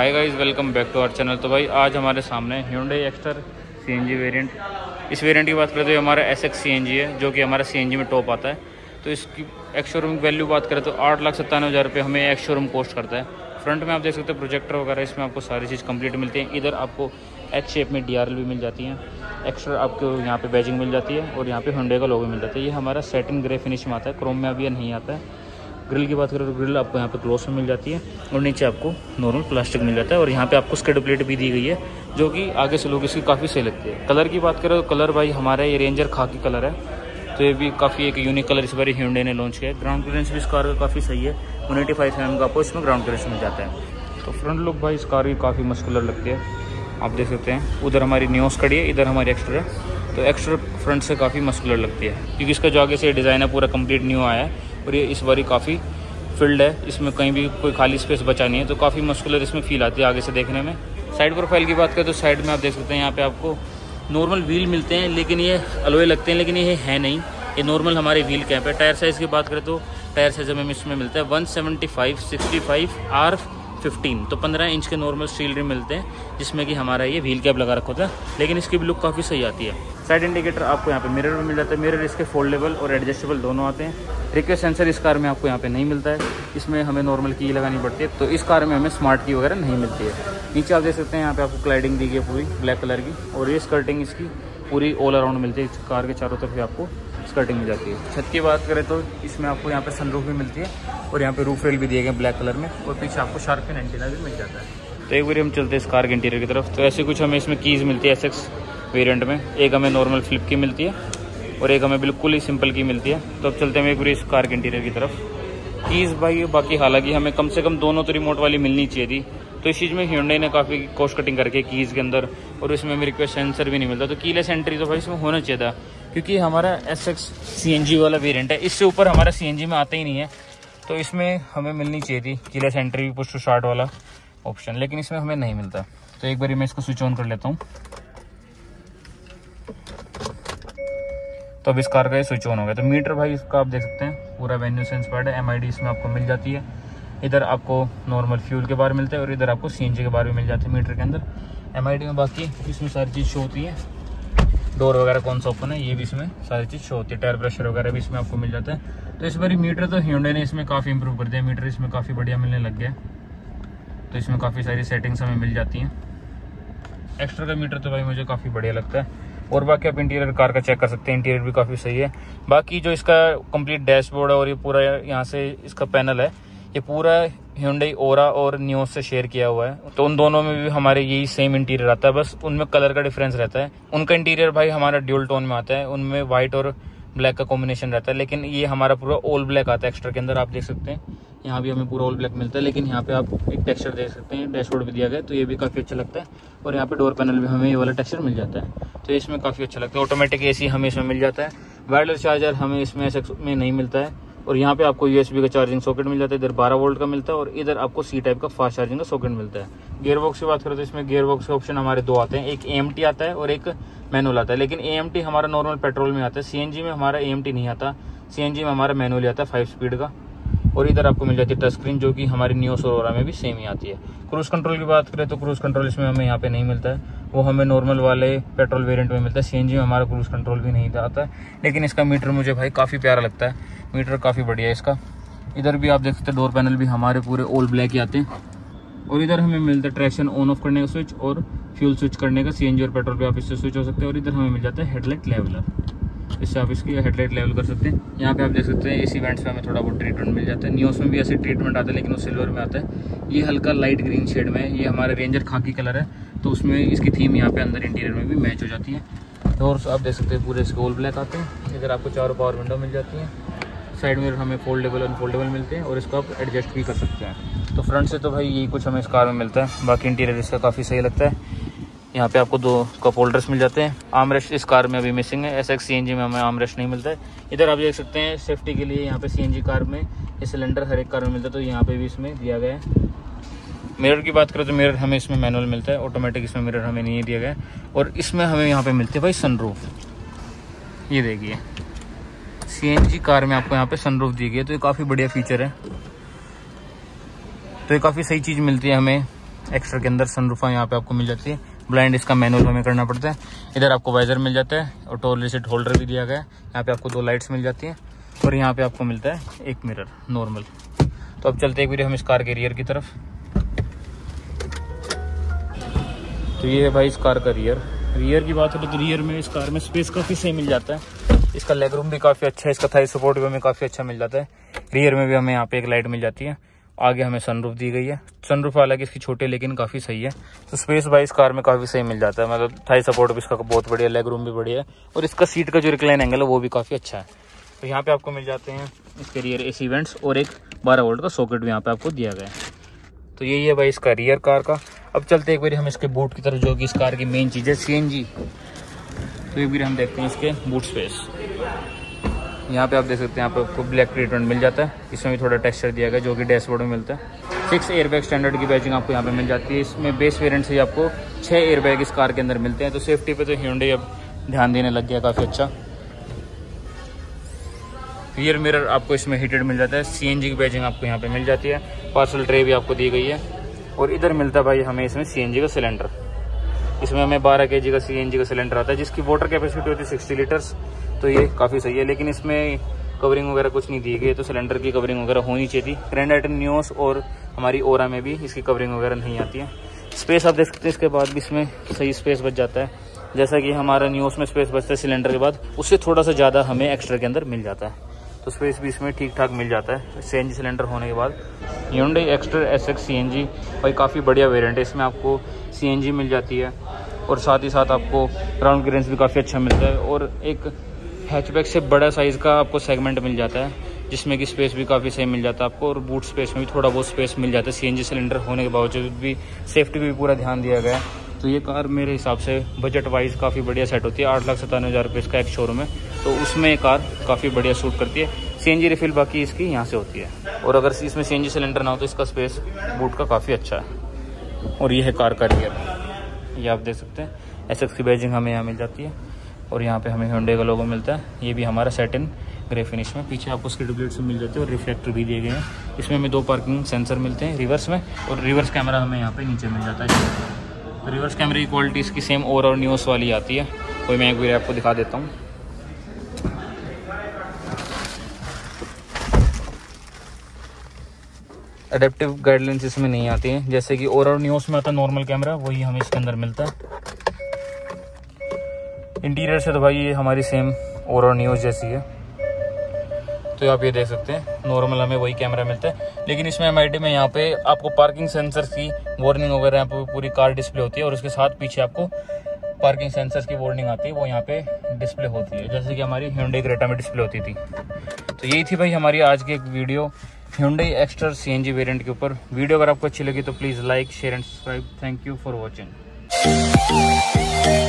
Hi guys, welcome back to our channel. तो भाई आज हमारे सामने Hyundai Exter CNG वेरिएंट। इस वेरिएंट की बात करें तो ये हमारा SX CNG है, जो कि हमारा CNG में टॉप आता है। तो इसकी एक्स शोरूम की वैल्यू बात करें तो 8,97,000 रुपये हमें एक्स शोरूम कॉस्ट करता है। फ्रंट में आप देख सकते हैं प्रोजेक्टर वगैरह, इसमें आपको सारी चीज़ कंप्लीट मिलती है। इधर आपको एच शेप में DRL भी मिल जाती है, एक्स्ट्रा आपको यहाँ पे बैजिंग मिल जाती है और यहाँ पे Hyundai का लोगो मिल जाता है। ये हमारा सेटिन ग्रे फिनिश में आता है, क्रोम में अभी नहीं आता है। ग्रिल की बात करें तो ग्रिल आपको यहाँ पे क्लोज में मिल जाती है और नीचे आपको नॉर्मल प्लास्टिक मिल जाता है। और यहाँ पे आपको स्किड प्लेट भी दी गई है, जो कि आगे से लोग इसकी काफ़ी सही लगती है। कलर की बात करें तो कलर भाई हमारा ये रेंजर खाकी कलर है, तो ये भी काफ़ी एक यूनिक कलर इस बार Hyundai ने लॉन्च किया है। ग्राउंड क्लियरेंस भी इस कार का काफ़ी सही है, 185 mm का आपको इसमें ग्राउंड क्लियरेंस मिल जाता है। तो फ्रंट लुक भाई इस कार की काफ़ी मस्कुलर लगती है, आप देख सकते हैं। उधर हमारी नियोस खड़ी है, इधर हमारी एक्स्टर है। तो एक्स्टर फ्रंट से काफ़ी मस्कुलर लगती है, क्योंकि इसका जो आगे से डिज़ाइन है पूरा कंप्लीट न्यू आया है और ये इस बार काफ़ी फील्ड है, इसमें कहीं भी कोई खाली स्पेस बचा नहीं है। तो काफ़ी मस्कुलर इसमें फील आती है आगे से देखने में। साइड प्रोफाइल की बात करें तो साइड में आप देख सकते हैं यहाँ पे आपको नॉर्मल व्हील मिलते हैं, लेकिन ये अलॉय लगते हैं, लेकिन ये है नहीं, ये नॉर्मल हमारे व्हील कैप है। टायर साइज़ की बात करें तो टायर साइज हमें इसमें मिलता है 175/65 R15, तो 15 इंच के नॉर्मल स्टील रिम मिलते हैं, जिसमें कि हमारा ये व्हील कैप लगा रखा होता है, लेकिन इसकी भी लुक काफ़ी सही आती है। साइड इंडिकेटर आपको यहाँ पे मिरर में मिल जाता है। मिरर इसके फोल्डेबल और एडजस्टेबल दोनों आते हैं। रिक्वेस्ट सेंसर इस कार में आपको यहाँ पे नहीं मिलता है, इसमें हमें नॉर्मल की लगानी पड़ती है, तो इस कार में हमें स्मार्ट की वगैरह नहीं मिलती है। नीचे आप देख सकते हैं यहाँ पे आपको क्लाइडिंग दी गई है पूरी ब्लैक कलर की, और ये स्कर्टिंग इसकी पूरी ऑल अराउंड मिलती है। कार के चारों तरफ आपको स्कर्टिंग मिल जाती है। छत की बात करें तो इसमें आपको यहाँ पे सनरूफ भी मिलती है और यहाँ पे रूफ रेल भी दिए गए ब्लैक कलर में, और पीछे आपको शार्क एंटीना भी मिल जाता है। तो एक बार हम चलते हैं इस कार के इंटीरियर की तरफ। तो ऐसे कुछ हमें इसमें कीज़ मिलती है SX वेरिएंट में। एक हमें नॉर्मल फ्लिप की मिलती है और एक हमें बिल्कुल ही सिंपल की मिलती है। तो अब चलते हैं एक बार इस कार के इंटीरियर की तरफ। कीज़ भाई बाकी हालांकि हमें कम से कम दोनों तो रिमोट वाली मिलनी चाहिए थी, तो इस चीज़ में Hyundai ने काफ़ी कॉस्ट कटिंग करके कीज़ के अंदर, और इसमें हमें रिक्वेस्ट सेंसर भी नहीं मिलता। तो कीलेस एंट्री तो भाई इसमें होना चाहिए था, क्योंकि हमारा SX CNG वाला वेरिएंट है, इससे ऊपर हमारा CNG में आता ही नहीं है, तो इसमें हमें मिलनी चाहिए थी keyless entry push to start वाला ऑप्शन, लेकिन इसमें हमें नहीं मिलता। तो एक बार मैं इसको स्विच ऑन कर लेता हूँ। तो अब इस कार का ये स्विच ऑन हो गया। तो मीटर भाई इसका आप देख सकते हैं पूरा वेन्यू सेंस पैड है, MID इसमें आपको मिल जाती है। इधर आपको नॉर्मल फ्यूल के बारे मिलते हैं और इधर आपको CNG के बारे में मिल जाते हैं मीटर के अंदर। MID में बाकी इसमें सारी चीज़ शो होती है, डोर वगैरह कौन सा ओपन है ये भी इसमें सारी चीज़ शो होती है। टायर प्रेशर वगैरह भी इसमें आपको मिल जाता है। तो इस बार मीटर तो Hyundai ने इसमें काफ़ी इंप्रूव कर दिया, मीटर इसमें काफ़ी बढ़िया मिलने लग गया। तो इसमें काफ़ी सारी सेटिंग्स हमें मिल जाती हैं। एक्स्ट्रा का मीटर तो भाई मुझे काफ़ी बढ़िया लगता है। और बाकी आप इंटीरियर कार का चेक कर सकते हैं, इंटीरियर भी काफ़ी सही है। बाकी जो इसका कंप्लीट डैशबोर्ड है और ये पूरा यहाँ से इसका पैनल है, ये पूरा Hyundai Aura और नियोस से शेयर किया हुआ है। तो उन दोनों में भी हमारे यही सेम इंटीरियर आता है, बस उनमें कलर का डिफरेंस रहता है। उनका इंटीरियर भाई हमारा ड्यूल टोन में आता है, उनमें व्हाइट और ब्लैक का कॉम्बिनेशन रहता है, लेकिन ये हमारा पूरा ऑल ब्लैक आता है। एक्स्ट्रा के अंदर आप देख सकते हैं यहाँ भी हमें पूरा ऑल ब्लैक मिलता है, लेकिन यहाँ पे आप एक टेक्सचर देख सकते हैं, डैशबोर्ड भी दिया गया है, तो ये भी काफ़ी अच्छा लगता है। और यहाँ पे डोर पैनल भी हमें ये वाला टेक्सचर मिल जाता है, तो इसमें काफ़ी अच्छा लगता है। ऑटोमेटिक AC हमें इसमें मिल जाता है। वायरलेस चार्जर हमें इसमें SX में नहीं मिलता है, और यहाँ पे आपको USB का चार्जिंग सॉकेट मिल जाता है। इधर 12 वोल्ट का मिलता है और इधर आपको C टाइप का फास्ट चार्जिंग का सॉकेट मिलता है। गियर बॉक्स की बात करें तो इसमें गियर बॉक्स के ऑप्शन हमारे दो आते हैं, एक AMT आता है और एक मैनुअल आता है। लेकिन AMT हमारा नॉर्मल पेट्रोल में आता है, CNG में हमारा AMT नहीं आता, CNG में हमारा मैनुअल आता है 5 स्पीड का। और इधर आपको मिल जाती है टच स्क्रीन, जो कि हमारी नियोस और ओरा में भी सेम ही आती है। क्रूज कंट्रोल की बात करें तो क्रूज कंट्रोल इसमें हमें यहाँ पे नहीं मिलता है, वो हमें नॉर्मल वाले पेट्रोल वेरिएंट में मिलता है। CNG में हमारा क्रूज कंट्रोल भी नहीं आता है, लेकिन इसका मीटर मुझे भाई काफ़ी प्यारा लगता है, मीटर काफ़ी बढ़िया है इसका। इधर भी आप देख सकते हैं डोर पैनल भी हमारे पूरे ऑल ब्लैक ही आते हैं। और इधर हमें मिलता है ट्रैक्शन ऑन ऑफ करने का स्विच और फ्यूल स्विच करने का, CNG और पेट्रोल पे आप इससे स्विच हो सकते हैं। और इधर हमें मिल जाता है हेडलाइट लेवलर, इससे आप इसकी हेडलाइट लेवल कर सकते हैं। यहाँ पे आप देख सकते हैं इस इवेंट्स में हमें थोड़ा बहुत ट्रीटमेंट मिल जाता है। नियोस में भी ऐसे ट्रीटमेंट आता है, लेकिन वो सिल्वर में आता है। ये हल्का लाइट ग्रीन शेड में है, ये हमारा रेंजर खाकी कलर है, तो उसमें इसकी थीम यहाँ पे अंदर इंटीरियर में भी मैच हो जाती है। डोर्स आप देख सकते हैं पूरे इसके ऑल ब्लैक आते हैं। इधर आपको 4 पावर विंडो मिल जाती हैं। साइड मिरर हमें फोल्डेबल अनफोल्डेबल मिलते हैं और इसको आप एडजस्ट भी कर सकते हैं। तो फ्रंट से तो भाई यही कुछ हमें इस कार में मिलता है। बाकी इंटीरियर इसका काफ़ी सही लगता है। यहाँ पे आपको 2 कप होल्डर्स मिल जाते हैं। आर्मरेस्ट इस कार में अभी मिसिंग है, SX CNG में हमें आर्मरेस्ट नहीं मिलता है। इधर आप देख सकते हैं सेफ्टी के लिए यहाँ पे CNG कार में ये सिलेंडर हर एक कार में मिलता है, तो यहाँ पे भी इसमें दिया गया है। मिरर की बात करें तो मिरर हमें इसमें मैनुअल मिलता है, ऑटोमेटिक इसमें मिरर हमें नहीं दिया गया है। और इसमें हमें यहाँ पे मिलते हैं भाई सनरूफ, ये देखिए CNG कार में आपको यहाँ पे सनरूफ दी गई है, तो ये काफ़ी बढ़िया फीचर है। तो ये काफ़ी सही चीज़ मिलती है हमें एक्स्ट्रा के अंदर सनरूफ यहाँ पे आपको मिल जाती है। ब्लाइंड इसका मैनुअल हमें करना पड़ता है। इधर आपको वाइजर मिल जाता है और टॉयलेट सीट होल्डर भी दिया गया है। यहाँ पे आपको 2 लाइट्स मिल जाती हैं और यहाँ पे आपको मिलता है एक मिरर नॉर्मल। तो अब चलते एक बार हम इस कार के रियर की तरफ। तो ये है भाई इस कार का रियर की बात करें तो रियर में इस कार में स्पेस काफ़ी सही मिल जाता है। इसका लेग रूम भी काफ़ी अच्छा है, इसका थाई सपोर्ट भी हमें काफ़ी अच्छा मिल जाता है। रियर में भी हमें यहाँ पे एक लाइट मिल जाती है। आगे हमें सनरूफ दी गई है। सनरूफ हालांकि इसकी छोटी लेकिन काफ़ी सही है। तो स्पेस भाई इस कार में काफ़ी सही मिल जाता है, मतलब थाई सपोर्ट भी इसका बहुत बढ़िया, लेग रूम भी बढ़िया है और इसका सीट का जो रिक्लाइन एंगल है वो भी काफ़ी अच्छा है। तो यहाँ पे आपको मिल जाते हैं इसके रियर AC वेंट्स और एक 12 वोल्ट का सॉकेट भी यहाँ पे आपको दिया गया है। तो यही है भाई इसका रियर कार का। अब चलते एक बार हम इसके बूट की तरफ, जो कि इस कार की मेन चीज़ है CNG। तो एक बार हम देखते हैं इसके बूट स्पेस। यहाँ पे आप देख सकते हैं, यहाँ पे आपको ब्लैक ट्रीटमेंट मिल जाता है। इसमें भी थोड़ा टेक्सचर दिया गया जो कि डैशबोर्ड में मिलता है। 6 एयरबैग स्टैंडर्ड की बैजिंग आपको यहाँ पे मिल जाती है। इसमें बेस वेरिएंट से आपको 6 एयरबैग इस कार के अंदर मिलते हैं। तो सेफ्टी पे तो Hyundai अब ध्यान देने लग गया काफ़ी अच्छा। रियर मिरर आपको इसमें हीटेड मिल जाता है। CNG की बैजिंग आपको यहाँ पे मिल जाती है। पार्सल ट्रे भी आपको दी गई है और इधर मिलता है भाई हमें इसमें CNG का सिलेंडर। इसमें हमें 12 kg का CNG का सिलेंडर आता है, जिसकी वाटर कैपेसिटी होती है 60 लीटर्स। तो ये काफ़ी सही है, लेकिन इसमें कवरिंग वगैरह कुछ नहीं दी गई, तो सिलेंडर की कवरिंग वगैरह होनी चाहिए थी। ग्रैंड आइटन न्यूस और हमारी ओरा में भी इसकी कवरिंग वगैरह नहीं आती है। स्पेस आप देख सकते हैं, इसके बाद भी इसमें सही स्पेस बच जाता है। जैसा कि हमारा न्यूस में स्पेस बचता है सिलेंडर के बाद, उससे थोड़ा सा ज़्यादा हमें एक्स्ट्रा के अंदर मिल जाता है। तो स्पेस भी इसमें ठीक ठाक मिल जाता है CNG सिलेंडर होने के बाद। Hyundai एक्स्ट्रा SX CNG भाई काफ़ी बढ़िया वेरिएंट है। इसमें आपको CNG मिल जाती है और साथ ही साथ आपको ग्राउंड क्लियरेंस भी काफ़ी अच्छा मिलता है और एक हैचबैक से बड़ा साइज़ का आपको सेगमेंट मिल जाता है, जिसमें कि स्पेस भी काफ़ी सही मिल जाता है आपको और बूट स्पेस में भी थोड़ा बहुत स्पेस मिल जाता है। CNG सिलेंडर होने के बावजूद भी सेफ्टी भी पूरा ध्यान दिया गया है। तो ये कार मेरे हिसाब से बजट वाइज काफ़ी बढ़िया सेट होती है। 8,97,000 रुपये इसका एक शोरूम है, तो उसमें ये कार काफ़ी बढ़िया सूट करती है। CNG रिफिल बाकी इसकी यहाँ से होती है और अगर इसमें CNG सिलेंडर ना हो तो इसका स्पेस बूट का काफ़ी अच्छा है। और ये है कार का रियर, ये आप देख सकते हैं। SX की बैजिंग हमें यहाँ मिल जाती है और यहाँ पे हमें Hyundai का लोगो मिलता है। ये भी हमारा सेटिन ग्रे फिनिश में। पीछे आपको स्किड प्लेट्स मिल जाती है और रिफ्लेक्टर भी दिए गए हैं। इसमें हमें 2 पार्किंग सेंसर मिलते हैं रिवर्स में और रिवर्स कैमरा हमें यहाँ पे नीचे मिल जाता है। तो रिवर्स कैमरे की क्वालिटी इसकी सेम और न्यूज़ वाली आती है। कोई मैं एक बार आपको दिखा देता हूँ। एडेप्टिव गाइडलाइंस इसमें नहीं आती हैं, जैसे कि और न्यूज़ में आता है नॉर्मल कैमरा, वही हमें इसके अंदर मिलता है। इंटीरियर से तो भाई ये हमारी सेम और न्यूज़ जैसी है। तो आप ये देख सकते हैं, नॉर्मल हमें वही कैमरा मिलता है, लेकिन इसमें MID में यहाँ पे आपको पार्किंग सेंसर की वार्निंग वगैरह यहाँ पे पूरी कार डिस्प्ले होती है और उसके साथ पीछे आपको पार्किंग सेंसर्स की वार्निंग आती है, वो यहाँ पे डिस्प्ले होती है, जैसे कि हमारी Hyundai क्रेटा में डिस्प्ले होती थी। तो यही थी भाई हमारी आज की एक video Hyundai Exter CNG variant के ऊपर। वीडियो अगर आपको अच्छी लगी तो please like, share and subscribe. Thank you for watching.